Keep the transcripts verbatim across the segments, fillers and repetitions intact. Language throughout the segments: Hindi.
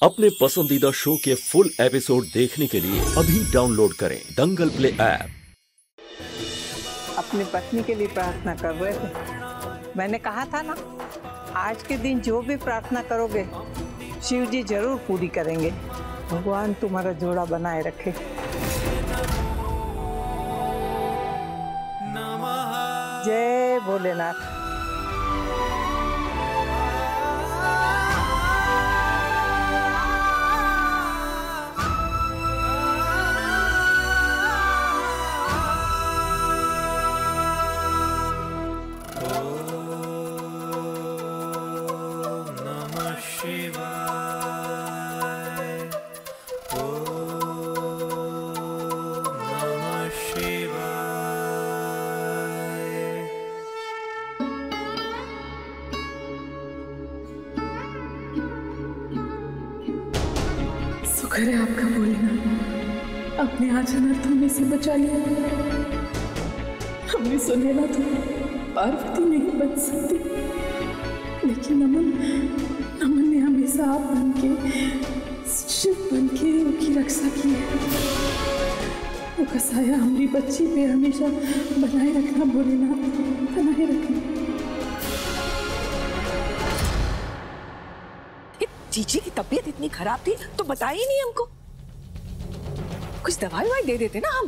अपने पसंदीदा शो के फुल एपिसोड देखने के लिए अभी डाउनलोड करें दंगल प्ले ऐप। अपनी पत्नी के लिए प्रार्थना कर रहे थे। मैंने कहा था ना, आज के दिन जो भी प्रार्थना करोगे शिव जी जरूर पूरी करेंगे। भगवान तुम्हारा जोड़ा बनाए रखे। जय भोलेनाथ। शुक्र है आपका भोलेनाथ, अपने आंचल तुम्हें से बचा लिया। हमने सुनेला तो पार्वती नहीं बन सकती, लेकिन नमन नमन ने हमेशा आप बन के शिव बन के उनकी रक्षा की है। वो का साया हमारी बच्ची पे हमेशा बनाए रखना भोलेनाथ, बनाए रखना। जीजी की तबीयत इतनी खराब थी तो बताया ही नहीं हमको। कुछ दवाई ववाई दे देते ना हम।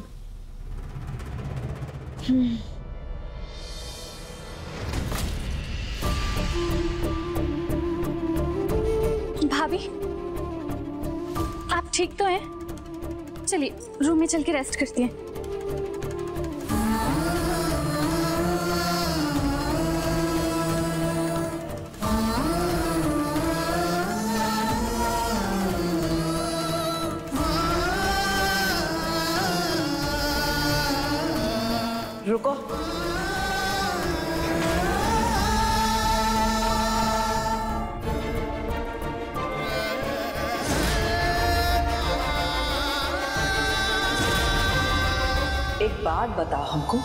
भाभी, आप ठीक तो हैं? चलिए रूम में चल के रेस्ट करती हैं। रुको, एक बात बताओ हमको,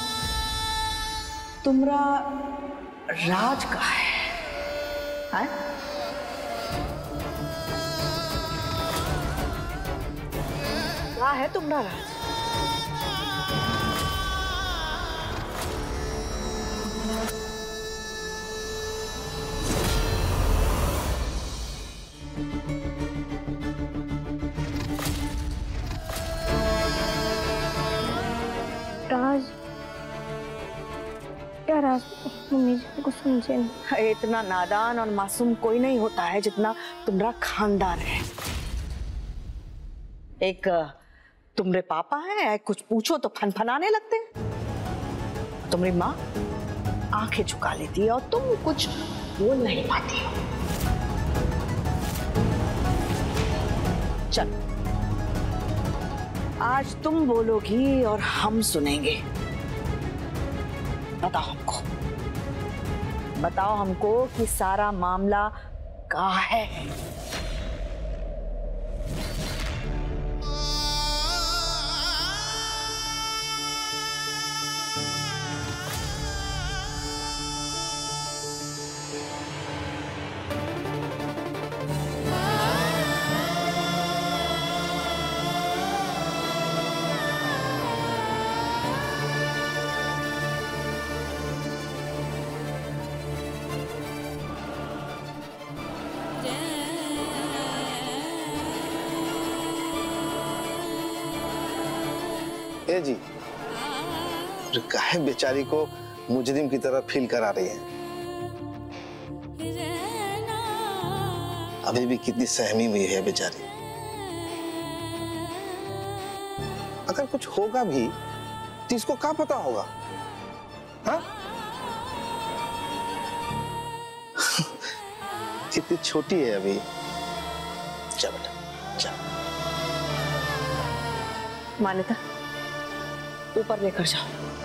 तुम्हारा राज कहाँ है? है? कहाँ है तुम्हारा राज? राज क्या राज? मम्मी जी को समझे नहीं। इतना नादान और मासूम कोई नहीं होता है जितना तुम्हारा खानदान है। एक तुम्हारे पापा है, कुछ पूछो तो फनफनाने लगते हैं। तुम्हारी माँ आंखें झुका लेती है और तुम कुछ बोल नहीं पाती हो। चल, आज तुम बोलोगी और हम सुनेंगे। बताओ हमको, बताओ हमको कि सारा मामला कहाँ है? ए जी, काहे बेचारी को मुजरिम की तरह फील करा रही है? अभी भी कितनी सहमी हुई है बेचारी। अगर कुछ होगा भी तो इसको क्या पता होगा? हाँ? कितनी छोटी है अभी। चल बेटा चल। मान्यता, ऊपर लेकर जाओ।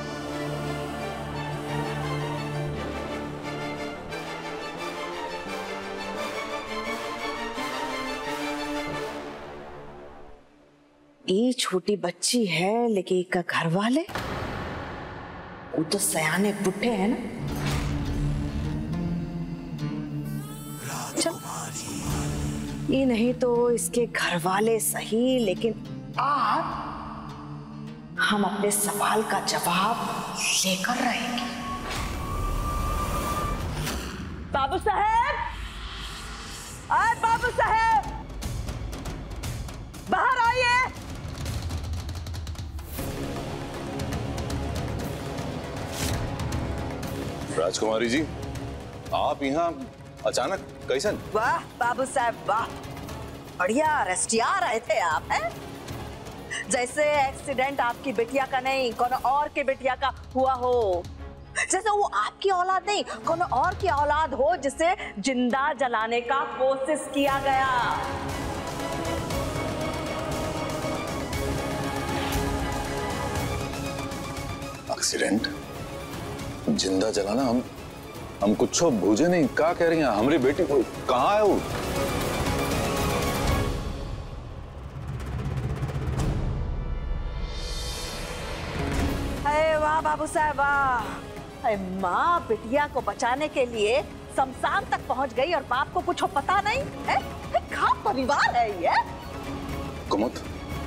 ये छोटी बच्ची है, लेकिन इसका घर वाले वो तो सयाने बुढ़े हैं ना। चल ये नहीं तो इसके घर वाले सही, लेकिन आप हम अपने सवाल का जवाब लेकर रहेंगे। बाबू साहब, आज बाबू साहब बाहर आइए। राजकुमारी जी, आप यहाँ अचानक कैसन? वाह बाबू साहब वाह, बढ़िया रेस्टिया रहे थे आप, हैं? जैसे एक्सीडेंट आपकी बिटिया का नहीं कोनो और के बिटिया का हुआ हो, जैसे वो आपकी औलाद नहीं कोनो और की औलाद हो जिसे जिंदा जलाने का कोशिश किया गया। एक्सीडेंट, जिंदा जलाना? हम हम कुछ भूजे नहीं। क्या कह रही हैं? हमारी बेटी को कहाँ है वो? अरे वाह बाबू साहब वाह, अरे माँ बिटिया को बचाने के लिए शमशान तक पहुंच गई और बाप को कुछ पता नहीं है? क्या परिवार है ये? कुमुद,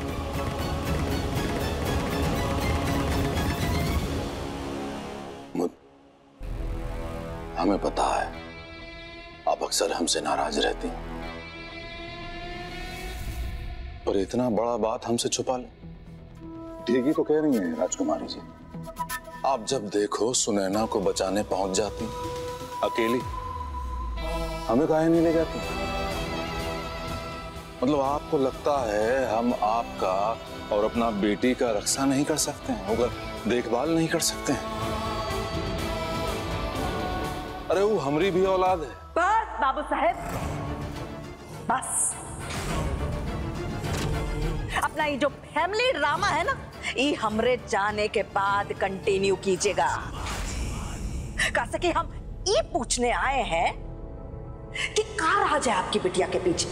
हमें पता है आप अक्सर हमसे नाराज रहती हैं, पर इतना बड़ा बात हमसे छुपा ले, ठीक ही तो कह रही हैं राजकुमारी जी। आप जब देखो सुनैना को बचाने पहुंच जाती अकेली, हमें काहे नहीं ले जाती? मतलब आपको लगता है हम आपका और अपना बेटी का रक्षा नहीं कर सकते हैं, अगर देखभाल नहीं कर सकते हैं? अरे वो हमारी भी औलाद है। बस बाबू साहब बस, अपना ये जो फैमिली ड्रामा है ना, ये हमरे जाने के बाद कंटिन्यू कीजिएगा। कैसे कि हम ये पूछने आए हैं कि कहाँ राज है आपकी बिटिया के पीछे।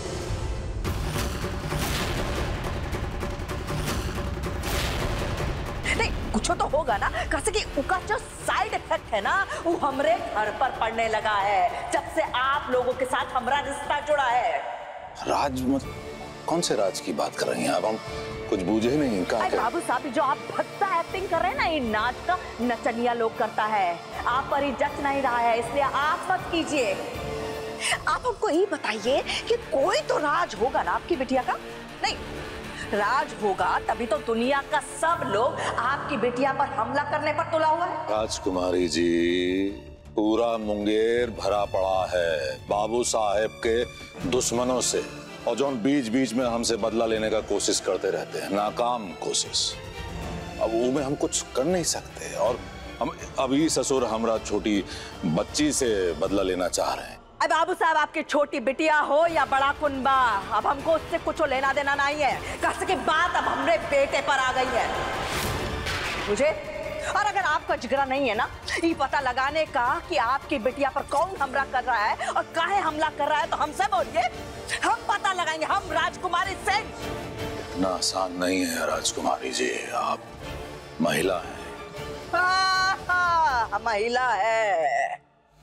नहीं कुछ तो होगा ना, कैसे कि उसका जो साइड इफेक्ट है ना वो हमरे घर पर पड़ने लगा है जब से आप लोगों के साथ हमारा रिश्ता जुड़ा है। राज मत, कौन से राज की बात कर रही हैं आप? हम कुछ बूझे ही नहीं। कहाँ अरे बाबू साहब जो आप भद्दा एक्टिंग कर रहे हैं ना, ये नाच का नचनिया लोग करता है, आप पर ही जच नहीं रहा है, इसलिए आप मत कीजिए। आप हमको ये बताइए कि कोई तो राज होगा ना आपकी बिटिया का? नहीं राज होगा तभी तो दुनिया का सब लोग आपकी बिटिया पर हमला करने पर तुला हुआ है। राजकुमारी जी, पूरा मुंगेर भरा पड़ा है बाबू साहेब के दुश्मनों से, और जो बीच बीच में हमसे बदला लेने का कोशिश करते रहते हैं, नाकाम कोशिश। अब वो में हम कुछ कर नहीं सकते, और हम अभी ससुर हमरा छोटी बच्ची से बदला लेना चाह रहे हैं। अब बाबू साहब आपकी छोटी बिटिया हो या बड़ा कुनबा, अब हमको उससे कुछ लेना देना नहीं है। कैसे की बात अब हमरे बेटे पर आ गई है मुझे। और अगर आपका जिगरा नहीं है ना ये पता लगाने का कि आपकी बिटिया पर कौन हमला कर रहा है और काहे हमला कर रहा है, तो हमसे बोलिए, हम पता लगाएंगे। हम राजकुमारी से। इतना आसान नहीं है राजकुमारी जी, आप महिला हैं। हाँ, हाँ, महिला है।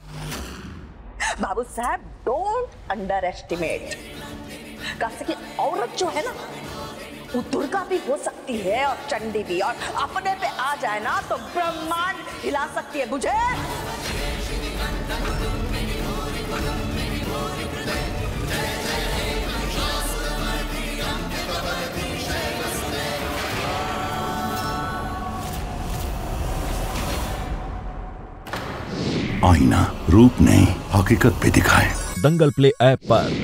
बाबू साहब डोंट अंडर एस्टिमेट। कैसे कि औरत जो है ना वो दुर्गा भी हो सकती है और चंडी भी, और अपने पे आ जाए ना तो ब्रह्मांड हिला सकती है, बुझे? आईना रूप नहीं हकीकत भी दिखाए। दंगल प्ले ऐप पर